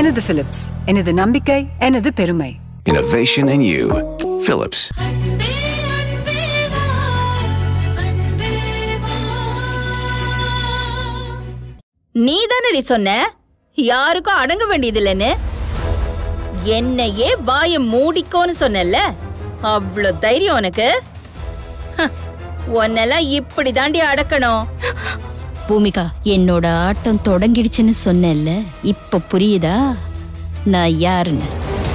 எனது பிலிப்ஸ், எனது நம்பிக்கை, எனது பெருமை. Innovation in you. Philips. நீ தானடி சொன்ன யாருக்கும் அடங்க வேண்டியதில்லைன்னு. என்னையே வாய மூடிக்கோன்னு சொன்னல, அவ்வளோ தைரியம் உனக்கு? உன்னெல்லாம் இப்படி தாண்டி அடக்கணும். பூமிகா, என்னோட ஆட்டம் தொடங்கிடுச்சுன்னு சொன்னேன்ல, இப்ப புரியுதா நான் யாருன்னு?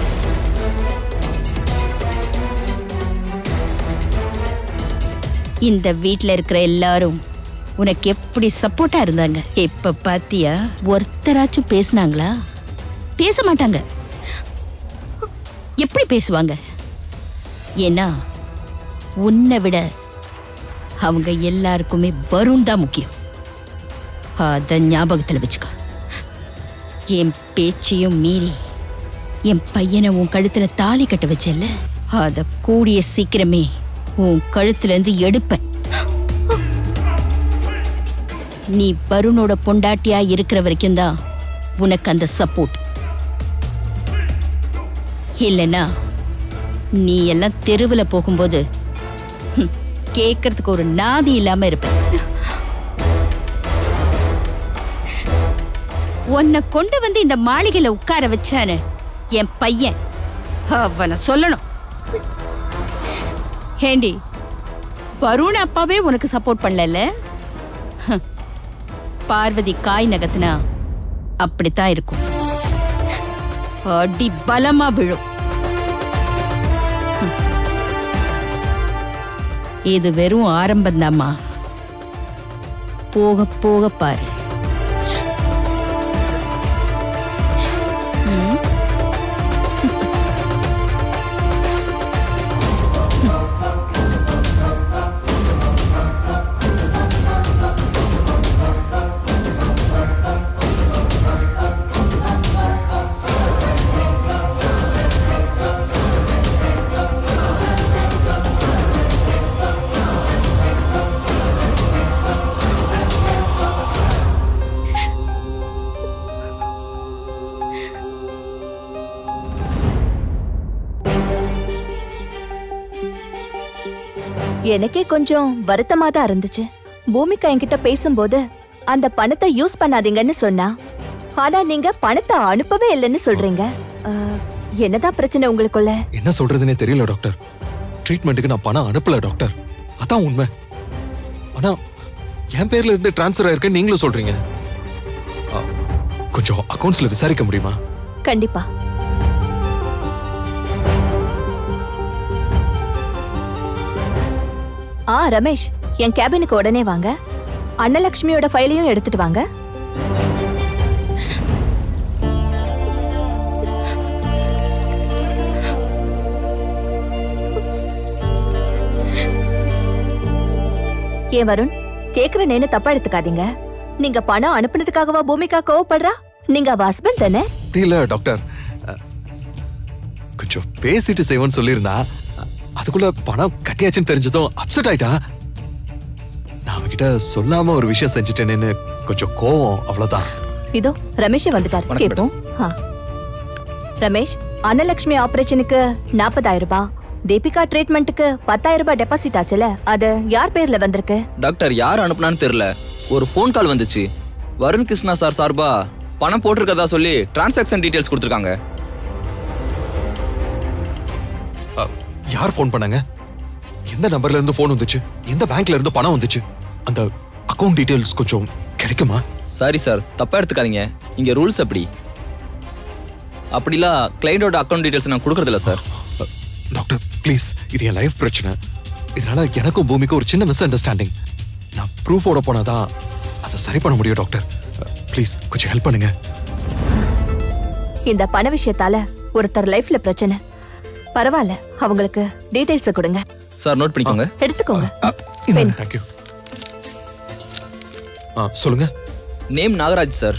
இந்த வீட்ல இருக்கிற எல்லாரும் உனக்கு எப்படி சப்போர்ட்டா இருந்தாங்க. இப்ப பாத்தியா, ஒருத்தராச்சும் பேசினாங்களா? பேச மாட்டாங்க. எப்படி பேசுவாங்க? ஏன்னா உன்னை விட அவங்க எல்லாருக்குமே வருண் தான் முக்கியம். அத ஞாபகத்துல வச்சுக்கோ. என் பேச்சையும் மீறி என் பையனை உன் கழுத்துல தாலி கட்ட வச்சல, அத கூடிய சீக்கிரமே உன் கழுத்துல இருந்து எடுப்பேன். நீ வருணோட பொண்டாட்டியா இருக்கிற வரைக்கும் தான் உனக்கு அந்த சப்போர்ட். இல்லைன்னா நீ எல்லாம் தெருவுல போகும்போது கேட்கறதுக்கு ஒரு நாதி இல்லாம இருப்ப. உன்னை கொண்டு வந்து இந்த மாளிகையில உட்கார வச்சானு என் பையன், அவனை சொல்லணும். ஏண்டி, வருண் அப்பாவே உனக்கு சப்போர்ட் பண்ணல. பார்வதி காய் நகத்துனா அப்படித்தான் இருக்கும். அடி பலமா விழும். இது வெறும் ஆரம்பம்தாம்மா. போக போக பாரு. எனக்கே கொஞ்சம் வருத்தமா தான் இருந்துச்சு. பூமிகா என்கிட்ட பேசும்போது அந்த பணத்தை யூஸ் பண்ணாதீங்கன்னு சொன்னா, ஆனா நீங்க பணத்தை அனுப்பவே இல்லைன்னு சொல்றீங்க. என்னதான் பிரச்சனை உங்களுக்குள்ள? என்ன சொல்றதுன்னே தெரியல டாக்டர். ட்ரீட்மெண்ட்டுக்கு நான் பணம் அனுப்பல டாக்டர், அதான் உண்மை. ஆனா என் பேர்ல இருந்து டிரான்ஸ்ஃபர் ஆயிருக்கு நீங்களும் சொல்றீங்க. கொஞ்சம் அக்கவுண்ட்ஸ்ல விசாரிக்க முடியுமா? கண்டிப்பா. ரமேஷ், என் கேபினுக்கு உடனே வாங்க. அன்னலட்சுமியோட ஃபைலையும் எடுத்துட்டு வாங்க. ஏன் வருண், கேக்குறேன்னு தப்பா எடுத்துக்காதீங்க. நீங்க பணம் அனுப்புனதுக்காகவா பூமிகா கோவப்படுறா? நீங்க அவ ஹஸ்பண்ட் தானே? இல்ல டாக்டர், கொஞ்சம் பேசிட்டு செய்வோன்னு சொல்லியிருந்தா, அதுக்குள்ள பணம் கட்டியாச்சுன்னு தெரிஞ்சதும் அப்செட் ஆயிட்டா. நான் அவகிட்ட சொல்லாம ஒரு விஷயம் செஞ்சுட்டேன்னு கொஞ்சம் கோவம், அவ்வளவுதான். இதோ ரமேஷ் வந்துட்டாரு, கேப்போம். ரமேஷ், அன்னலட்சுமி ஆபரேஷனுக்கு 40,000 ரூபாய், தீபிகா ட்ரீட்மெண்ட்டுக்கு 10,000 ரூபாய் டெபாசிட் ஆச்சுல, அது யார் பேர்ல வந்திருக்கு? டாக்டர், யார் அனுப்புனான்னு தெரியல. ஒரு போன் கால் வந்துச்சு. வருண் கிருஷ்ணா சார் சார்பா பணம் போட்டிருக்கதா சொல்லி டிரான்சாக்ஷன் டீடைல்ஸ் கொடுத்துருக்காங்க. யார் போன் பண்ணாங்க? எந்த நம்பர்ல இருந்து போன் வந்துச்சு? எந்த பேங்க்ல இருந்து பணம் வந்துச்சு? அந்த அக்கவுண்ட் டீடைல்ஸ் கொஞ்சம் கிடைக்குமா? சாரி சார், தப்பா எடுத்துக்காதீங்க. இங்க ரூல்ஸ் அப்படி. அப்படிலாம் கிளையண்டோட அக்கவுண்ட் டீடைல்ஸ் நான் கொடுக்கறது இல்ல சார். டாக்டர் ப்ளீஸ், இது என் லைஃப் பிரச்சனை. இதனால எனக்கும் பூமிக்கும் ஒரு சின்ன மிஸ் அண்டர்ஸ்டாண்டிங். நான் ப்ரூஃபோட போனாதான் அதை சரி பண்ண முடியும் டாக்டர். ப்ளீஸ் கொஞ்சம் ஹெல்ப் பண்ணுங்க. இந்த பண விஷயத்தால ஒருத்தர் லைஃப்ல பிரச்சனை. பரவாயில்ல, அவங்களுக்கு டீடைல்ஸ் கொடுங்க. சார் நோட் பண்ணிக்கோங்க. எடுத்துக்கோங்க. Thank you. சொல்லுங்க. Name Nagaraj sir.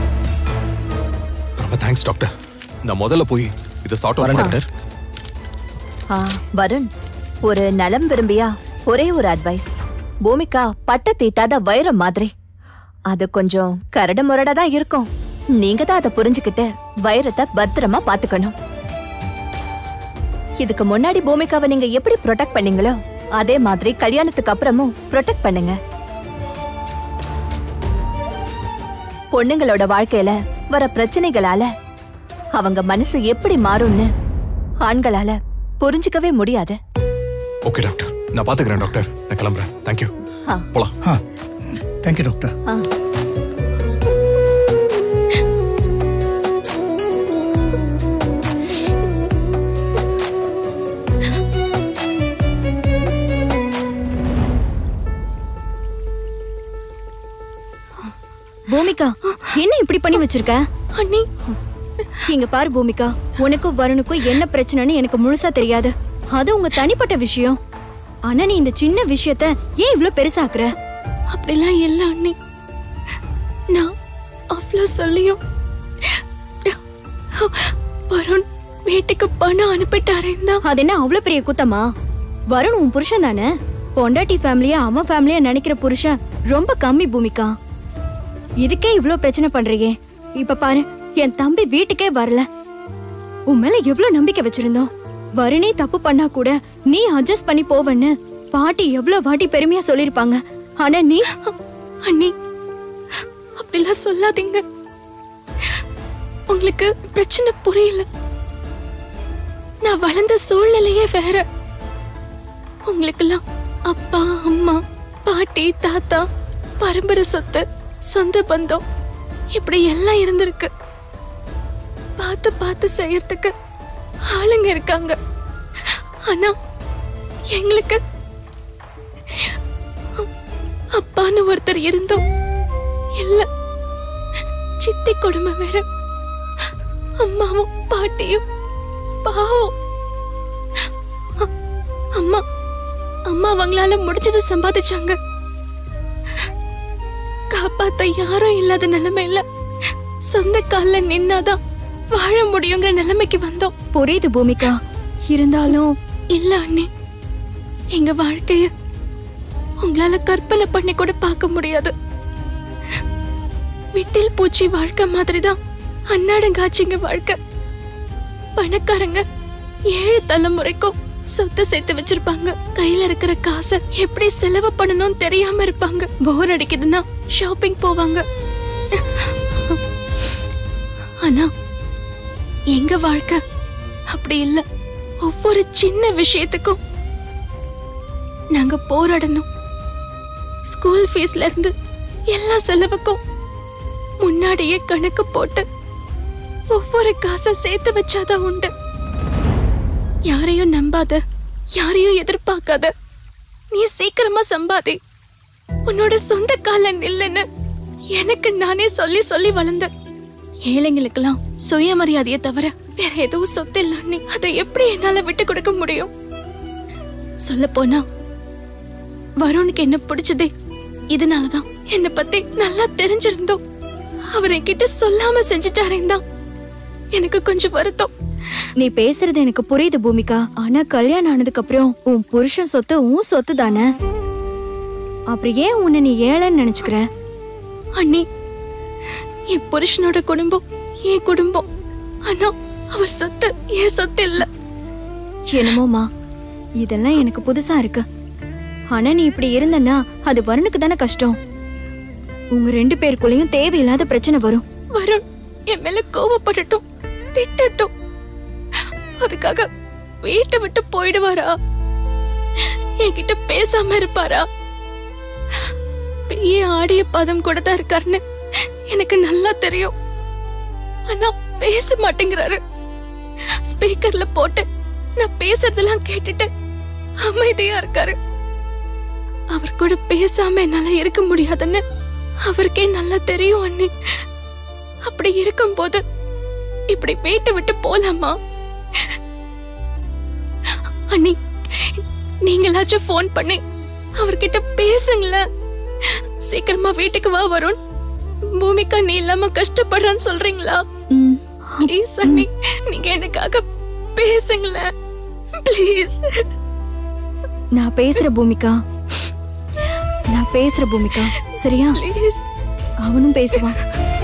ரொம்ப தேங்க்ஸ் டாக்டர். நான் முதல்ல போய் இதை சார்ட் அவுட் டாக்டர். வருண், ஒரு நலம் விரும்பியா ஒரே ஒரு அட்வைஸ். பூமிகா பட்ட தீட்டாத வைரம் மாதிரி. அது கொஞ்சம் கரடு முரடா தான் இருக்கும். நீங்க தான் அதை புரிஞ்சுக்கிட்டு வைரத்தை பத்திரமா பாத்துக்கணும். இதுக்கு முன்னாடி பூமிகாவை நீங்க எப்படி ப்ரொடெக்ட் பண்ணீங்களோ அதே மாதிரி கல்யாணத்துக்கு அப்புறமும் ப்ரொடெக்ட் பண்ணுங்க. பொண்ணுங்களோட வாழ்க்கையில வர பிரச்சனைகளால அவங்க மனசு எப்படி மாறும்னு ஆண்களால புரிஞ்சுக்கவே முடியாது. ஓகே டாக்டர், நான் பாத்துக்கிறேன் டாக்டர். நான் கிளம்புறேன். தேங்க்யூ. போலாம். Thank you doctor. பூமிகா, என்ன இப்படி பண்ணி வச்சிருக்க? அண்ணி, இங்க பாரு பூமிகா, உனக்கும் வருணுக்கும் என்ன பிரச்சனைன்னு எனக்கு முழுசா தெரியாது. அது உங்க தனிப்பட்ட விஷயம். ஆனா நீ இந்த சின்ன விஷயத்த ஏன் இவ்ளோ பெருசாக்குற? அப்படிலாம் இல்ல அண்ணி. நான் அவ்வளோ சொல்லியும் வருண் வீட்டுக்கு பணம் அனுப்பிட்டாரேந்தா. அது என்ன அவ்வளவு பெரிய குத்தமா? வருண் உன் புருஷன் தானே. பொண்டாட்டி ஃபேமிலியா அவன் ஃபேமிலியா நினைக்கிற புருஷன் ரொம்ப கம்மி பூமிகா. இதுக்கே இவ்ளோ பிரச்சனை பண்றீங்க. இப்ப பாரு, என் தம்பி வீட்டுக்கே வரல. உன் மேல எவ்வளவு நம்பிக்கை வச்சிருந்தோம். வருணே தப்பு பண்ணா கூட நீ அட்ஜஸ்ட் பண்ணி போவன்னு பாட்டி எவ்வளவு வாட்டி பெருமையா சொல்லிருப்பாங்க. ஆனா நீ அண்ணி, அப்படிலாம் சொல்லாதீங்க. உங்களுக்கு பிரச்சனை புரியல. நான் வளர்ந்த சூழ்நிலையே வேற. உங்களுக்கெல்லாம் அப்பா, அம்மா, பாட்டி, தாத்தா, பரம்பரை சொத்து, சொந்த பந்தம் இப்படி எல்லாம் இருந்திருக்கு. பார்த்து பார்த்து செய்யறதுக்கு ஆளுங்க இருக்காங்க. ஆனா எங்களுக்கு அப்பான்னு ஒருத்தர் இருந்தோம் இல்ல. சித்தி கொடுமை வேற. அம்மாவும் பாட்டியும் பாவம். அம்மா அவங்களால முடிச்சதை சம்பாதிச்சாங்க. காப்பாத்த யாரும் இல்லாத நிலைமையில சொந்த கால்ல நின்னாதான் வாழ முடியுங்கிற நிலைமைக்கு வந்தோம். புரியுது பூமிகா. இருந்தாலும் இல்ல அண்ணே, எங்க வாழ்க்கைய உங்களால கற்பனை பண்ணி கூட பார்க்க முடியாது. விட்டில் பூச்சி வாழ்க்கை மாதிரிதான் அன்னாடங்காட்சிங்க வாழ்க்கை. பணக்காரங்க 7 தலைமுறைக்கும் சொத்தை சேர்த்து வச்சிருப்பாங்க. கையில இருக்கிற காசை எப்படி செலவு பண்ணணும்னு தெரியாம இருப்பாங்க. போர் அடிக்குதுன்னா ஷாப்பிங் போவாங்க. ஆனா எங்க வாழ்க்கை அப்படி இல்ல. ஒவ்வொரு சின்ன விஷயத்துக்கும் நாங்க போராடணும். ஸ்கூல் ஃபீஸ்ல இருந்து எல்லா செலவுக்கும் முன்னாடியே கணக்கு போட்டு ஒவ்வொரு காசை சேர்த்து வச்சாதான் உண்டு. யாரையும் நம்பாத, யாரையும் எதிர்பார்க்காத. நீ சீக்கிரமா சம்பாதி, உன்னோட சொந்த கால நில்லுன்னு எனக்கு நானே சொல்லி சொல்லி வளர்ந்த. ஏழைங்களுக்கெல்லாம் சுயமரியாதையை தவிர வேற எதுவும் சொத்து இல்ல. அதை எப்படி என்னால விட்டு கொடுக்க முடியும்? சொல்ல போனா வருணுக்கு என்ன பிடிச்சதே இதனாலதான். என்ன பத்தி நல்லா தெரிஞ்சிருந்தோம் அவர் என்கிட்ட சொல்லாம செஞ்சுட்டாரேந்தான் எனக்கு கொஞ்சம் வருத்தம். நீ பேசுறது எனக்கு புரியுது பூமிகா. ஆனா கல்யாணம் ஆனதுக்கு அப்புறம் உன் புருஷன் சொத்து உன் சொத்து தானே. அப்புறம் ஏன் உன்னை நீ ஏழைன்னு நினைச்சுக்கிற? அண்ணி, என் புருஷனோட குடும்பம் என் குடும்பம். ஆனா அவர் சொத்து என் சொத்து இல்ல. என்னமோமா, இதெல்லாம் எனக்கு புதுசா இருக்கு. ஆனா நீ இப்படி இருந்தன்னா அது வருணுக்கு தானே கஷ்டம். உங்க 2 பேருக்குள்ளயும் தேவையில்லாத பிரச்சனை வரும். வருண் என் மேல கோவப்படட்டும், திட்டட்டும். அதுக்காக வீட்டை விட்டு போயிடுவாரா? என்கிட்ட பேசாம இருப்பாரா? பெரிய ஆடிய பதம் கூட தான் இருக்காருன்னு எனக்கு நல்லா தெரியும். ஆனா பேச மாட்டேங்கிறாரு. ஸ்பீக்கர்ல போட்டு நான் பேசுறதெல்லாம் கேட்டுட்டு அமைதியா இருக்காரு. அவர் கூட பேசாம என்னால இருக்க முடியாதுன்னு அவருக்கே நல்லா தெரியும் அண்ணி. அப்படி இருக்கும்போது இப்படி வீட்டை விட்டு போலாமா? அண்ணி, நீங்களாச்சும் போன் பண்ணி அவர்கிட்ட பேசுங்களேன். சீக்கிரமா வீட்டுக்கு வா வருண். பூமிகா நீ இல்லாம கஷ்டப்படுறான்னு சொல்றீங்களா? ப்ளீஸ் அண்ணி, நீங்க எனக்காக பேசுங்களேன். ப்ளீஸ். நான் பேசுற பூமிகா, நான் பேசுற பூமிகா, சரியா? ப்ளீஸ். அவனும் பேசுவான்.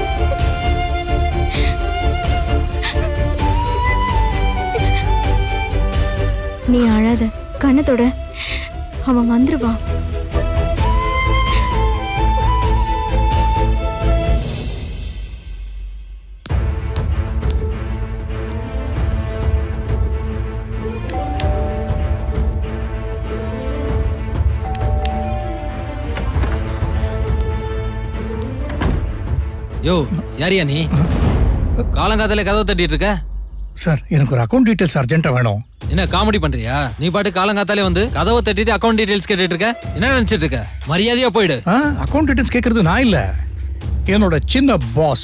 நீ அழாத, கண்ணத்தோட அவன் வந்துருவான். யோ, யாரியா நீ? காலங்காத்தால கதவை தட்டிட்டு இருக்க? சார், எனக்கு ஒரு அக்கவுண்ட் டீடைல்ஸ் அர்ஜென்ட்டா வேணும். என்ன காமெடி பண்றியா? நீ பாட்டு காலங்காத்தாலே வந்து கதவை தட்டிட்டு அக்கவுண்ட் டீடைல்ஸ் கேட்டுட்டு இருக்க? என்ன நினைச்சிட்டு இருக்க? மரியாதையா போயிடு. அக்கவுண்ட் டீடைல்ஸ் கேக்குறது நான் இல்ல, என்னோட சின்ன பாஸ்.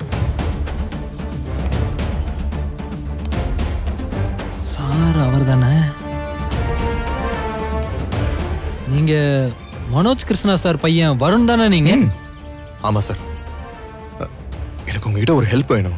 சார் அவர்தானே? நீங்க மனோஜ் கிருஷ்ணா சார் பையன் வருண் தானே நீங்க? ஆமா சார். எனக்கு உங்ககிட்ட ஒரு ஹெல்ப் வேணும்.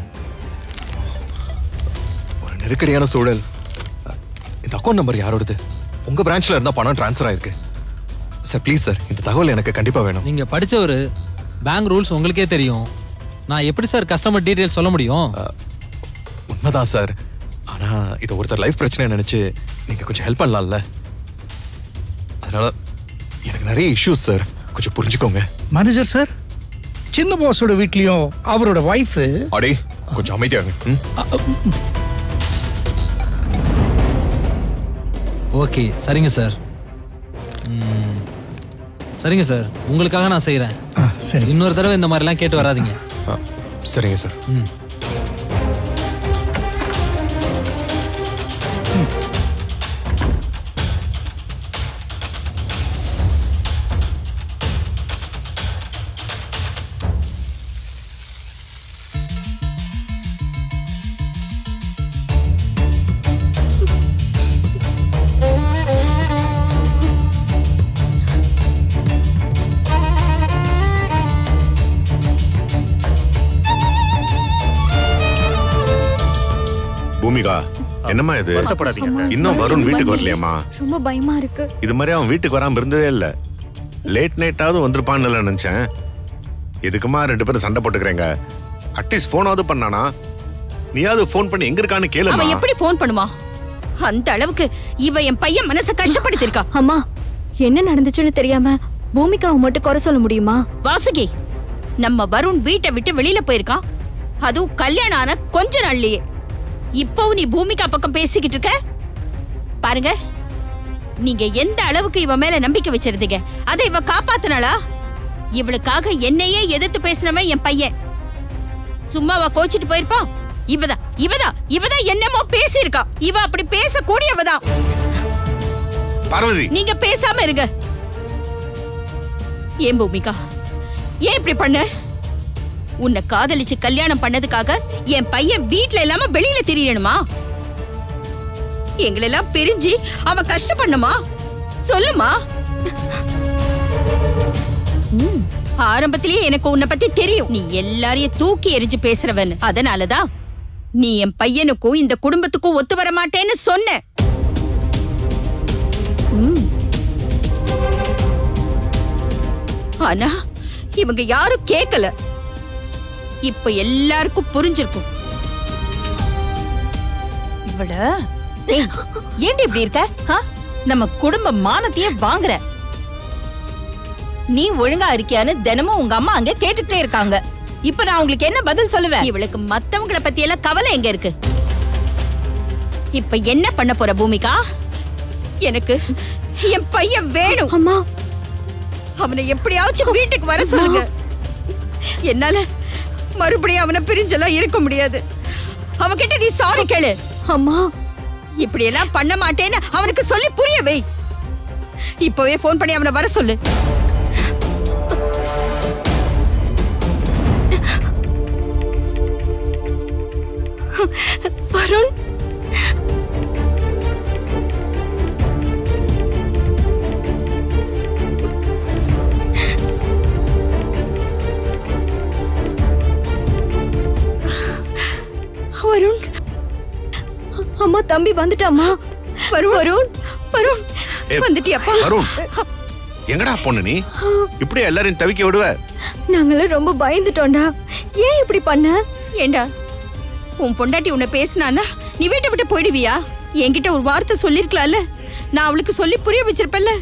ஒரு நெருக்கடியான சூழல். இந்த அக்கௌண்ட் நம்பர் யாரோடது? உங்க பிரான்ச்ல இருந்தா பணம் டிரான்ஸ்ஃபர் ஆயிருக்கு சார். ப்ளீஸ் சார், இந்த தகவல் எனக்கு கண்டிப்பா வேணும். நீங்க படிச்சவரு, பேங்க் ரூல்ஸ் உங்களுக்கே தெரியும். நான் எப்படி சார் கஸ்டமர் டீடைல்ஸ் சொல்ல முடியும்? உண்மைதான் சார். ஆனா இது ஒருத்தர் லைஃப் பிரச்சனை நினைச்சு நீங்க கொஞ்சம் ஹெல்ப் பண்ணலாம்ல. அதனால எனக்கு நிறைய இஷ்யூஸ் சார், கொஞ்சம் புரிஞ்சுக்கோங்க. மேனேஜர் சார், சின்ன பாஸோட வீட்லயும் அவரோட வைஃப். அடே கொஞ்சம் அமைதியாங்க. ஓகே, சரிங்க சார். சரிங்க சார், உங்களுக்காக நான் செய்யறேன். சரி, இன்னொரு தடவை இந்த மாதிரிலாம் கேட்டு வராதீங்க. சரிங்க சார். பூமிகா, என்னம்மா இது? இன்னும் வருண் வீட்டுக்கு வரலையாமா? ரொம்ப பயமா இருக்கு. இது மாதிரி அவன் வீட்டுக்கு வராம இருந்ததே இல்ல. லேட் நைட்டாவது வந்திருப்பான்னு நினைச்சேன். எதுக்குமா ரெண்டு பேரும் சண்டை போட்டுக்கிறீங்க? அட்லீஸ்ட் போனாவது பண்ணானா? நீயாவது போன் பண்ணி எங்க இருக்கான்னு கேளு. அவன் எப்படி போன் பண்ணுவான்? அந்த அளவுக்கு இவ என் பையன் மனசை கஷ்டப்படுத்திருக்கா. அம்மா, என்ன நடந்துச்சுன்னு தெரியாம பூமிகாவை மட்டும் குறை சொல்ல முடியுமா? வாசுகி, நம்ம வருண் வீட்டை விட்டு வெளியில போயிருக்கான். அதுவும் கல்யாணம் ஆன கொஞ்ச நாள்லயே. இப்பவும் நீ பூமிகா பக்கம் பேசிக்கிட்டு இருக்க பாருங்க. நீங்க எந்த அளவுக்கு இவ மேல நம்பிக்கை வச்சிருந்தீங்க, அதை இவ காப்பாத்தினாளா? இவளுக்காக என்னையே எதிர்த்து பேசினவன் என் பையன். சும்மாவா கோச்சிட்டு போயிருப்பான்? இவதான் என்னமோ பேசியிருக்கா. இவ அப்படி பேசக்கூடியவதான். பார்வதி, நீங்க பேசாம இருங்க. ஏன் பூமிகா, ஏன் இப்படி பண்ண? உன்னை காதலிச்சு கல்யாணம் பண்ணதுக்காக என் பையன் வீட்ல இல்லாம வெளியில திரியணுமா? எங்களெல்லாம் பிரிஞ்சு அவன் கஷ்டப்படணுமா? சொல்லுமா. ஆரம்பத்திலேயே எனக்கு உன்னை பத்தி தெரியும். நீ எல்லாரையும் தூக்கி எரிஞ்சு பேசுறவன். அதனாலதான் நீ என் பையனுக்கும் இந்த குடும்பத்துக்கும் ஒத்து வர மாட்டேன்னு சொன்ன. ஆனா இவங்க யாரும் கேட்கல. இப்ப எல்லாருக்கும் புரிஞ்சிருக்கும். இவள ஏன்டி இப்படி இருக்க? நம்ம குடும்ப மானத்தையே வாங்குற. நீ ஒழுங்கா இருக்கியான்னு தினமும் உங்க அம்மா அங்க கேட்டுட்டே இருக்காங்க. இப்ப நான் உங்களுக்கு என்ன பதில் சொல்லுவேன்? இவளுக்கு மத்தவங்கள பத்தி எல்லாம் கவலை எங்க இருக்கு? இப்ப என்ன பண்ண போற பூமிகா? எனக்கு என் பையன் வேணும். அம்மா, அவனை எப்படியாச்சும் வீட்டுக்கு வர சொல்லுங்க. என்னால மறுபடியும் அவனை பிரிஞ்செல்லாம் இருக்க முடியாது. அவன்கிட்ட நீ சாரி கேளு. அம்மா, இப்படி எல்லாம் பண்ண மாட்டேன்னு அவனுக்கு சொல்லி புரிய வை. இப்பவே போன் பண்ணி அவனை வர சொல்லு. வருண், வருண். அம்மா, தம்பி வந்துட்டாமா? வருண் வருண் வந்துட்டியாப்பா? வருண் எங்கடா பொண்ணு நீ இப்படி எல்லாரையும் தவிக்க விடுவ? நாங்களாம் ரொம்ப பயந்துட்டோம்டா. ஏன் இப்படி பண்ண? ஏண்டா உன் பொண்டாட்டி உன்னை பேசினானா நீ வீட்டை விட்டு போயிடுவியா? என்கிட்ட ஒரு வார்த்தை சொல்லிருக்கலாம்ல, நான் அவளுக்கு சொல்லி புரிய வச்சிருப்பேன்ல.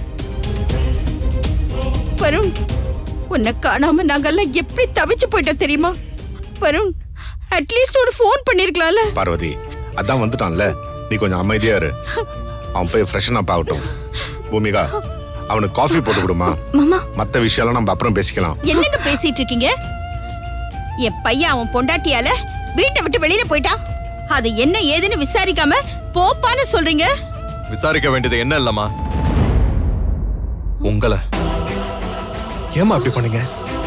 வருண் உன்னை காணாம நாங்கெல்லாம் எப்படி தவிச்சு போயிட்டோம் தெரியுமா? வருண் அட்லீஸ்ட் ஒரு ஃபோன் பண்ணிருக்கலாம்ல. பார்வதி அதான் வந்துட்டான்ல, நீ கொஞ்சம் அமைதியா இரு. அவன் போய் ஃப்ரெஷன் அப் ஆகட்டும். பூமிகா அவனுக்கு காஃபி போட்டு கொடுமா. மாமா மத்த விஷயம்லாம் நம்ம அப்புறம் பேசிக்கலாம். என்னங்க பேசிட்டு இருக்கீங்க? என் பையன் அவன் பொண்டாட்டியால வீட்டை விட்டு வெளியில போயிட்டான். அது என்ன ஏதுன்னு விசாரிக்காம போப்பான்னு சொல்றீங்க? விசாரிக்க வேண்டியது என்ன இல்லம்மா, உங்களை. ஏமா அப்படி பண்ணீங்க?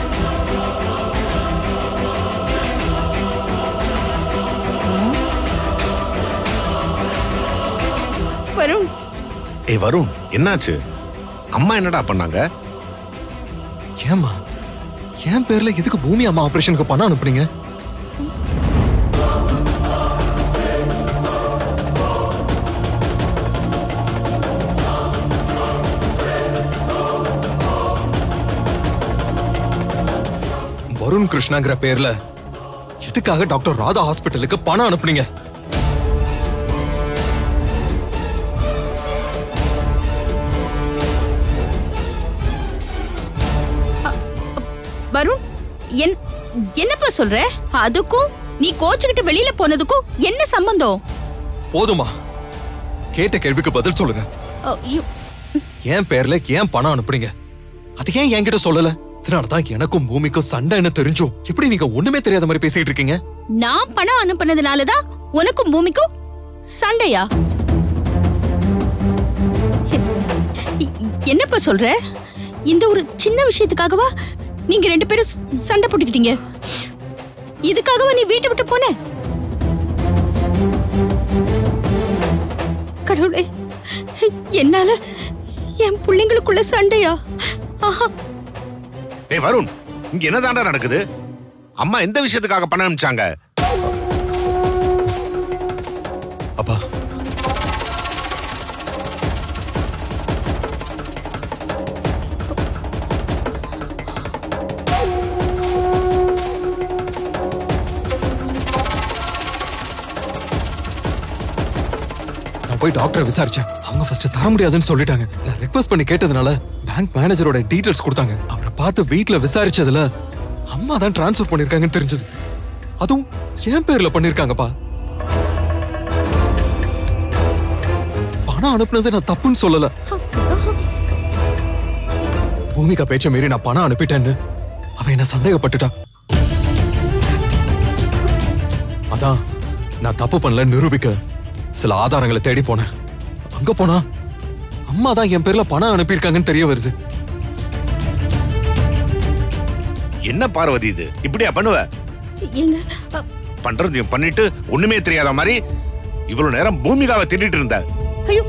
வருண் வருண் என்னாச்சு? அம்மா என்னடா பண்ணாங்க? ஏமா என் பேர்ல எதுக்கு பூமி அம்மா ஆபரேஷனுக்கு பணம் அனுப்புனீங்க? வருண் கிருஷ்ணாங்கிற பேர்ல எதுக்காக டாக்டர் ராதா ஹாஸ்பிட்டலுக்கு பணம் அனுப்புனீங்க? வருண் என்னப்பா சொல்ற? அதுக்கும் நீ கோச்சுக்கிட்டு வெளியில போனதுக்கும் என்ன சம்பந்தம்? போதுமா, கேட்ட கேள்விக்கு பதில் சொல்லுங்க. என் பேர்ல ஏன் பணம் அனுப்புறீங்க? அது ஏன் என்கிட்ட சொல்லல? இதனாலதான் எனக்கும் பூமிக்கும் சண்டைன்னு தெரிஞ்சும் எப்படி நீங்க ஒண்ணுமே தெரியாத மாதிரி பேசிட்டு இருக்கீங்க? நான் பணம் அனுப்புனதுனாலதான் உனக்கும் பூமிக்கும் சண்டையா? என்னப்பா சொல்ற? இந்த ஒரு சின்ன விஷயத்துக்காகவா நீங்க ரெண்டு பேரும் சண்டை போட்டுக்கிட்டீங்க? இதுக்காகவா நீ வீட்டை விட்டு போன? கடவுளே, என்னால என் பிள்ளைங்களுக்குள்ள சண்டையா? ஆஹா. வருண் இங்க என்னதாண்டா நடக்குது? அம்மா எந்த விஷயத்துக்காக பணம் அனுப்பிச்சாங்க? அப்பா போய் டாக்டரை விசாரிச்சேன். அவங்க ஃபர்ஸ்ட் தர முடியாதுன்னு சொல்லிட்டாங்க. நான் ரெக்வெஸ்ட் பண்ணி கேட்டதுனால பேங்க் மேனேஜரோட டீடைல்ஸ் கொடுத்தாங்க. அவரை பார்த்து வீட்ல விசாரிச்சதுல அம்மா தான் டிரான்ஸ்ஃபர் பண்ணிருக்காங்கன்னு தெரிஞ்சது. அதுவும் என் பேர்ல பண்ணிருக்காங்கப்பா. பணம் அனுப்புனது நான் தப்புன்னு சொல்லல. பூமிகா பேச்ச மீறி நான் பணம் அனுப்பிட்டேன்னு அவ என்ன சந்தேகப்பட்டுட்டா. அதான் நான் தப்பு பண்ணல நிரூபிக்க சில ஆதாரங்களை தேடி போனேன். அங்க போனா அம்மா தான் என் பேர்ல பணம் அனுப்பியிருக்காங்கன்னு தெரிய வருது. என்ன பார்வதி இது? இப்படியா பண்ணுவ? பண்றது பண்ணிட்டு ஒண்ணுமே தெரியாத மாதிரி இவ்வளவு நேரம் பூமிகாவை திட்டிட்டு இருந்த. ஐயோ,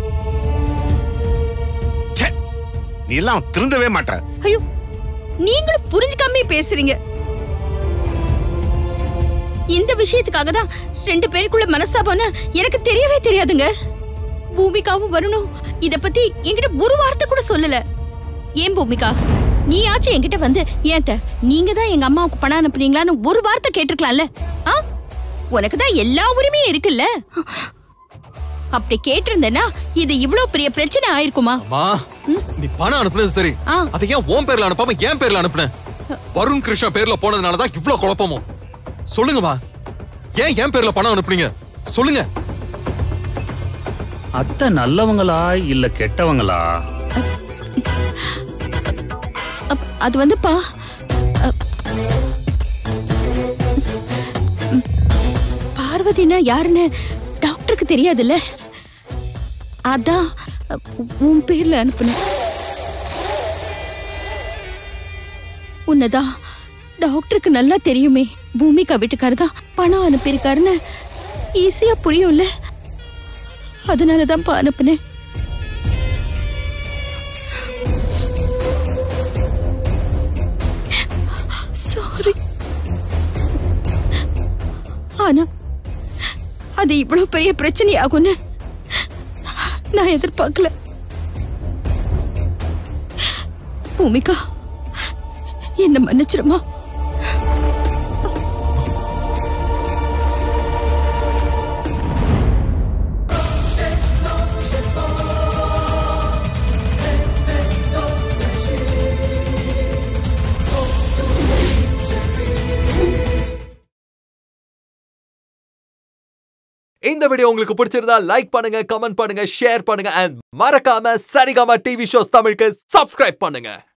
நீ எல்லாம் திருந்தவே மாட்ட. ஐயோ, நீங்களும் புரிஞ்சுக்காம பேசுறீங்க. இந்த விஷயத்துக்காக தான் ரெண்டு பேருக்குள்ள மனஸ்தாபம்னு எனக்கு தெரியவே தெரியாதுங்க. பூமிகாவும் வரணும் இத பத்தி என்கிட்ட ஒரு வார்த்தை கூட சொல்லல. ஏன் பூமிகா, நீ ஆச்சு என்கிட்ட வந்து ஏன்ட்ட நீங்க தான் எங்க அம்மாவுக்கு பணம் அனுப்புறீங்களான்னு ஒரு வார்த்தை கேட்டிருக்கலாம்ல? உனக்கு தான் எல்லா உரிமையும் இருக்குல்ல. அப்படி கேட்டிருந்தேன்னா இது இவ்வளவு பெரிய பிரச்சனை ஆயிருக்குமா? நீ பணம் அனுப்புனது சரி, அதை ஏன் உன் பேர்ல அனுப்பாம என் பேர்ல அனுப்புன? வருண் கிருஷ்ணா பேர்ல போனதுனாலதான் இவ்வளவு குழப்பமும். சொல்லுங்கம்மா, ஏன் என் பேர்ல பணம் அனுப்புனீங்க? சொல்லுங்க. அத்தை நல்லவங்களா இல்ல கெட்டவங்களா? அது வந்துப்பா, பார்வதினா யாருன்னு டாக்டருக்கு தெரியாதுல்ல, அதான் உன் பேர்ல அனுப்புன. உன்னதான் டாக்டருக்கு நல்லா தெரியுமே, பூமிகா வீட்டுக்காரர் தான் பணம் அனுப்பியிருக்காருன்னு ஈஸியா புரியும்ல, அதனாலதான் அனுப்புனேன். சாரி. ஆனா அது இவ்வளவு பெரிய பிரச்சனை ஆகும்னு நான் எதிர்பார்க்கல. பூமிகா, என்ன மன்னிச்சிருமா? இந்த வீடியோ உங்களுக்கு பிடிச்சிருந்தா லைக் பண்ணுங்க, கமெண்ட் பண்ணுங்க, ஷேர் பண்ணுங்க and மறக்காம சரிகமா டிவி ஷோஸ் தமிழுக்கு சப்ஸ்கிரைப் பண்ணுங்க.